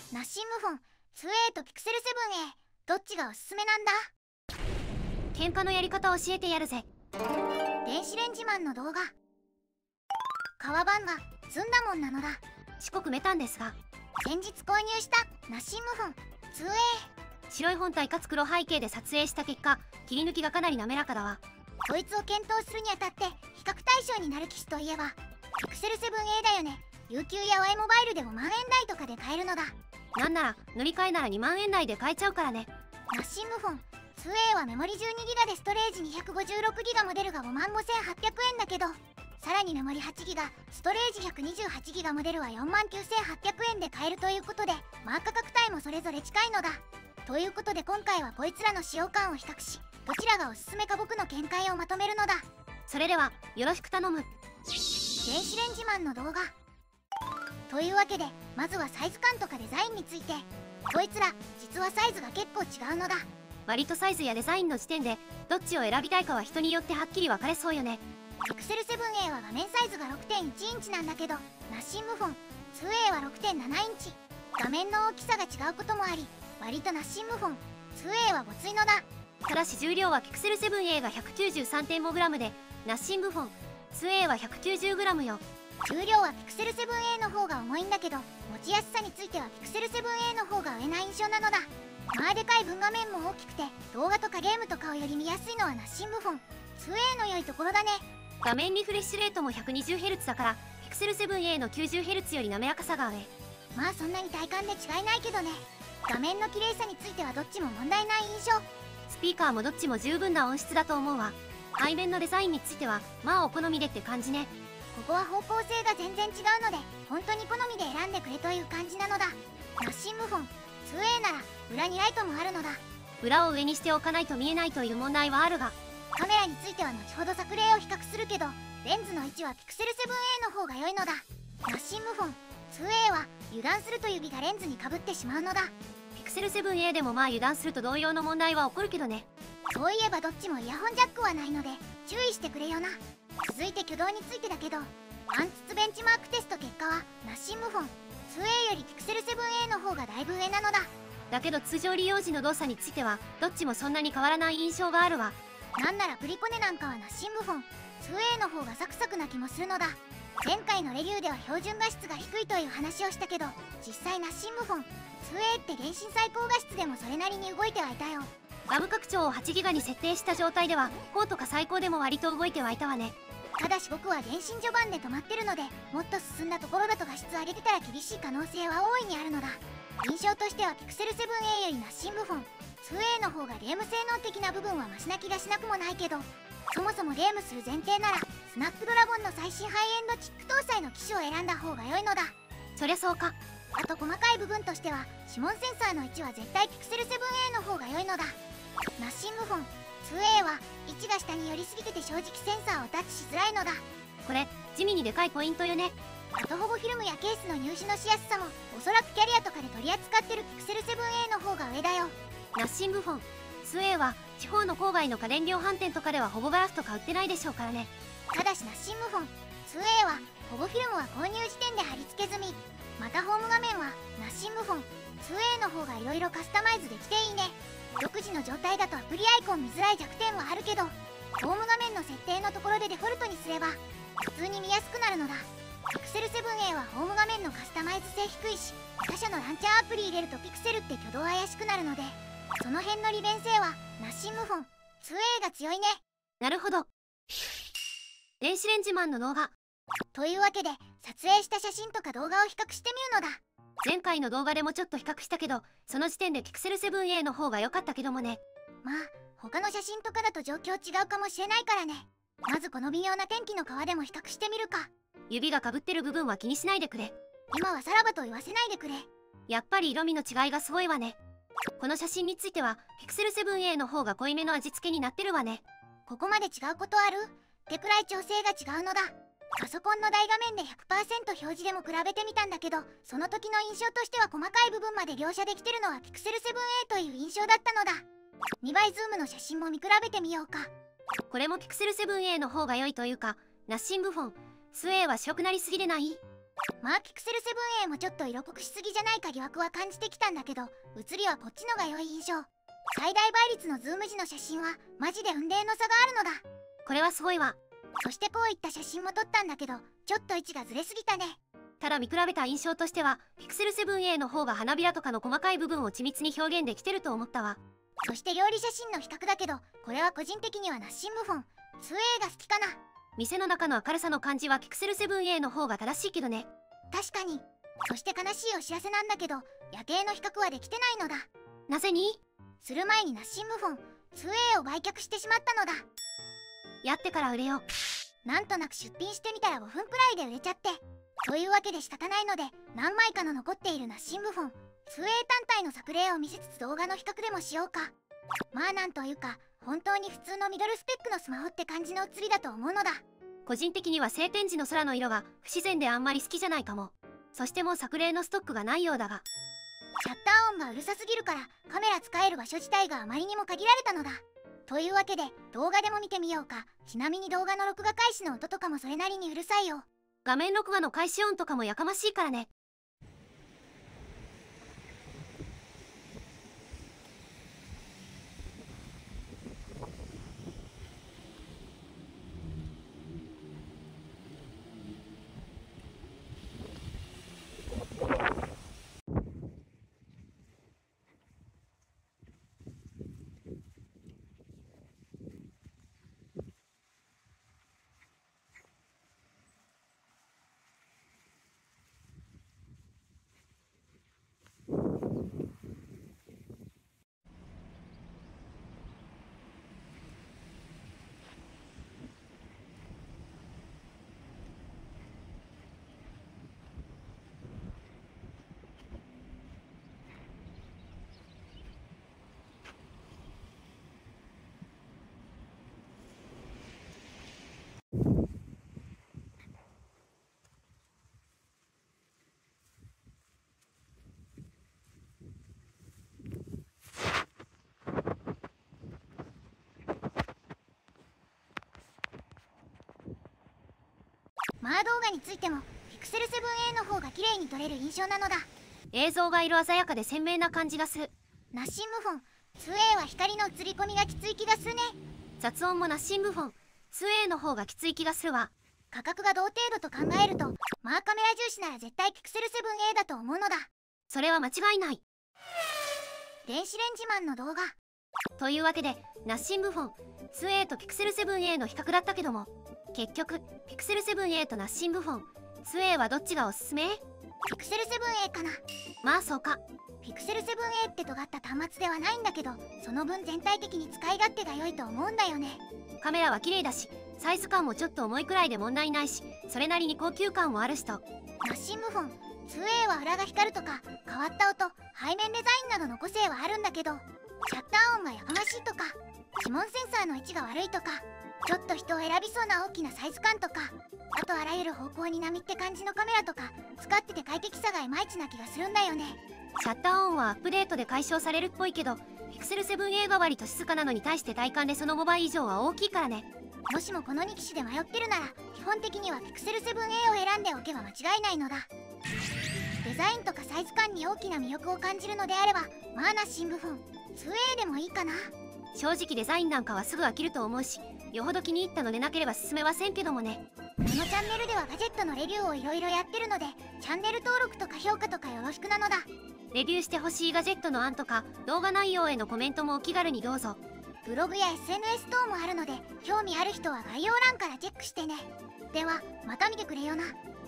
ナッシングフォン 2A とピクセル 7A どっちがおすすめなんだ？ 喧嘩のやり方教えてやるぜ。 電子レンジマンの動画。革版がずんだもんなのだ。 四国メタンですが、 先日購入したナッシングフォン 2A。 白い本体かつ黒背景で撮影した結果、切り抜きがかなり滑らかだわ。 こいつを検討するにあたって比較対象になる機種といえばピクセル 7A だよね。UQ や Y モバイルで5万円台とかで買えるのだ。 なんなら乗り換えなら2万円台で買えちゃうからね。 ナッシングフォン 2A はメモリ 12GB でストレージ 256GB モデルが55,800円だけど、さらにメモリ 8GB ストレージ 128GB モデルは49,800円で買えるということで、まあ価格帯もそれぞれ近いのだ。ということで今回はこいつらの使用感を比較し、どちらがおすすめか僕の見解をまとめるのだ。 それではよろしく頼む。 電子レンジマンの動画。というわけでまずはサイズ感とかデザインについて。こいつら実はサイズが結構違うのだ。 割とサイズやデザインの時点でどっちを選びたいかは人によってはっきり分かれそうよね。 ピクセル 7A は画面サイズが 6.1 インチなんだけど、ナッシングフォン 2A は 6.7 インチ。画面の大きさが違うこともあり、割とナッシングフォン 2A はごついのだ。 ただし重量はピクセル 7A が 193.5g で、ナッシングフォン 2A は 190g よ。 重量はピクセル 7A の方が重いんだけど、持ちやすさについてはピクセル 7A の方が上な印象なのだ。まあでかい分画面も大きくて動画とかゲームとかをより見やすいのはナッシングフォン 2A の良いところだね。 画面リフレッシュレートも 120Hz だからピクセル 7A の 90Hz より滑らかさが上。 まあそんなに体感で違いないけどね。画面の綺麗さについてはどっちも問題ない印象。 スピーカーもどっちも十分な音質だと思うわ。背面のデザインについてはまあお好みでって感じね。 ここは方向性が全然違うので本当に好みで選んでくれという感じなのだ。ナッシングフォン 2A なら裏にライトもあるのだ。 裏を上にしておかないと見えないという問題はあるが、 カメラについては後ほど作例を比較するけど、レンズの位置はピクセル 7A の方が良いのだ。ナッシングフォン 2A は油断すると指がレンズにかぶってしまうのだ。 ピクセル 7A でもまあ油断すると同様の問題は起こるけどね。 そういえばどっちもイヤホンジャックはないので注意してくれよな。続いて挙動についてだけど、暗筒ベンチマークテスト結果はナッシングフォン 2A よりピクセル 7A の方がだいぶ上なのだ。 だけど通常利用時の動作についてはどっちもそんなに変わらない印象があるわ。 なんならプリコネなんかはナッシングフォン 2A の方がサクサクな気もするのだ。前回のレビューでは標準画質が低いという話をしたけど、実際ナッシングフォン 2A って原神最高画質でもそれなりに動いてはいたよ。 ラム拡張を 8GB に設定した状態では高とか最高でも割と動いてはいたわね。 ただし僕は原神序盤で止まってるので、もっと進んだところだと画質上げてたら厳しい可能性は大いにあるのだ。印象としてはピクセル 7A よりナッシングフォン 2A の方がゲーム性能的な部分はマシな気がしなくもないけど、そもそもゲームする前提ならスナップドラゴンの最新ハイエンドチップ搭載の機種を選んだ方が良いのだ。 そりゃそうか。 あと細かい部分としては指紋センサーの位置は絶対ピクセル 7A の方が良いのだ。ナッシングフォン 2A は位置が下に寄りすぎてて正直センサーをタッチしづらいのだ。 これ地味にでかいポイントよね。 あと保護フィルムやケースの入手のしやすさもおそらくキャリアとかで取り扱ってるピクセル 7A の方が上だよ。 ナッシングフォン 2A は地方の郊外の家電量販店とかでは保護ガラスとか売ってないでしょうからね。 ただしナッシングフォン 2A は保護フィルムは購入時点で貼り付け済み。またホーム画面はナッシングフォン 2A の方が色々カスタマイズできていいね。独自の状態だとアプリアイコン見づらい弱点はあるけど、ホーム画面の設定のところでデフォルトにすれば普通に見やすくなるのだ。ピクセル 7A はホーム画面のカスタマイズ性低いし、他社のランチャーアプリ入れるとピクセルって挙動怪しくなるので、その辺の利便性はナッシングフォン 2A が強いね。 なるほど。電子レンジマンの動画。 というわけで撮影した写真とか動画を比較してみるのだ。 前回の動画でもちょっと比較したけど、その時点でピクセル 7A の方が良かったけどもね。 まあ他の写真とかだと状況違うかもしれないからね。まずこの微妙な天気の川でも比較してみるか。 指がかぶってる部分は気にしないでくれ。 今はさらばと言わせないでくれ。 やっぱり色味の違いがすごいわね。この写真についてはピクセル 7A の方が濃いめの味付けになってるわね。 ここまで違うことある？ってくらい調整が違うのだ。パソコンの大画面で 100% 表示でも比べてみたんだけど、その時の印象としては細かい部分まで描写できてるのはピクセル 7A という印象だったのだ。2倍ズームの写真も見比べてみようか。 これもピクセル 7A の方が良いというか、ナッシングフォン 2A は白くなりすぎでない？ まあピクセル 7A もちょっと色濃くしすぎじゃないか疑惑は感じてきたんだけど、写りはこっちのが良い印象。最大倍率のズーム時の写真はマジで雲泥の差があるのだ。 これはすごいわ。 そしてこういった写真も撮ったんだけど、ちょっと位置がずれすぎたね。 ただ見比べた印象としてはピクセル 7A の方が花びらとかの細かい部分を緻密に表現できてると思ったわ。 そして料理写真の比較だけど、これは個人的にはナッシングフォン 2A が好きかな。 店の中の明るさの感じはピクセル 7A の方が正しいけどね。 確かに。そして悲しいお知らせなんだけど、夜景の比較はできてないのだ。 なぜに？ する前にナッシングフォン 2A を売却してしまったのだ。 やってから売れよ。 なんとなく出品してみたら5分くらいで売れちゃって。というわけで仕方ないので、何枚かの残っているナッシングフォン 2A 単体の作例を見せつつ動画の比較でもしようか。まあなんというか、本当に普通のミドルスペックのスマホって感じの写りだと思うのだ。 個人的には晴天時の空の色が不自然であんまり好きじゃないかも。そしてもう作例のストックがないようだが、 シャッター音がうるさすぎるからカメラ使える場所自体があまりにも限られたのだ。というわけで動画でも見てみようか。ちなみに動画の録画開始の音とかもそれなりにうるさいよ。 画面録画の開始音とかもやかましいからね。 マー動画についてもピクセル 7A の方が綺麗に撮れる印象なのだ。 映像が色鮮やかで鮮明な感じがする。 ナッシングフォン 2A は光の映り込みがきつい気がするね。 雑音もナッシングフォン 2A の方がきつい気がするわ。 価格が同程度と考えると、マーカメラ重視なら絶対ピクセル 7A だと思うのだ。 それは間違いない。 電子レンジマンの動画。 というわけでナッシングフォン 2A とピクセル 7A の比較だったけども、結局ピクセル 7A とナッシングフォン 2A はどっちがおすすめ？ ピクセル 7A かな。 まあそうか。 ピクセル 7A って尖った端末ではないんだけど、その分全体的に使い勝手が良いと思うんだよね。 カメラは綺麗だし、サイズ感もちょっと重いくらいで問題ないし、それなりに高級感もあるしと。 ナッシングフォン 2A は裏が光るとか変わった音、背面デザインなどの個性はあるんだけど、シャッター音がやかましいとか、指紋センサーの位置が悪いとか、ちょっと人を選びそうな大きなサイズ感とか、あとあらゆる方向に波って感じのカメラとか、使ってて快適さがいまいちな気がするんだよね。 シャッター音はアップデートで解消されるっぽいけど、ピクセル 7A が割と静かなのに対して体感でその5倍以上は大きいからね。 もしもこの2機種で迷ってるなら、基本的にはピクセル 7A を選んでおけば間違いないのだ。デザインとかサイズ感に大きな魅力を感じるのであれば、まあナッシングフォン 2A でもいいかな。 正直デザインなんかはすぐ飽きると思うし、よほど気に入ったのでなければ進めませんけどもね。 このチャンネルではガジェットのレビューをいろいろやってるので、チャンネル登録とか評価とかよろしくなのだ。 レビューしてほしいガジェットの案とか動画内容へのコメントもお気軽にどうぞ。 ブログや SNS 等もあるので、興味ある人は概要欄からチェックしてね。ではまた見てくれよな。